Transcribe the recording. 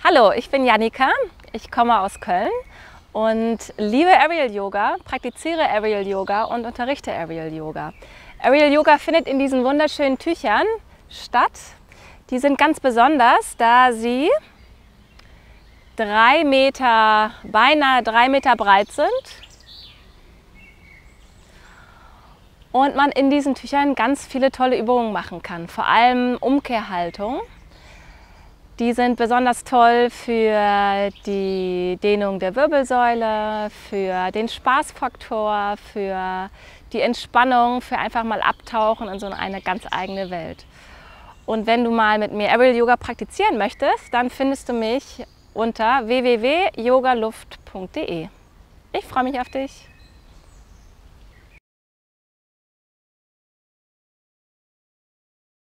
Hallo, ich bin Jannika, ich komme aus Köln und liebe Aerial Yoga, praktiziere Aerial Yoga und unterrichte Aerial Yoga. Aerial Yoga findet in diesen wunderschönen Tüchern statt. Die sind ganz besonders, da sie beinahe 3 Meter breit sind und man in diesen Tüchern ganz viele tolle Übungen machen kann, vor allem Umkehrhaltung. Die sind besonders toll für die Dehnung der Wirbelsäule, für den Spaßfaktor, für die Entspannung, für einfach mal abtauchen in so eine ganz eigene Welt. Und wenn du mal mit mir Aerial Yoga praktizieren möchtest, dann findest du mich unter www.yogaluft.de. Ich freue mich auf dich.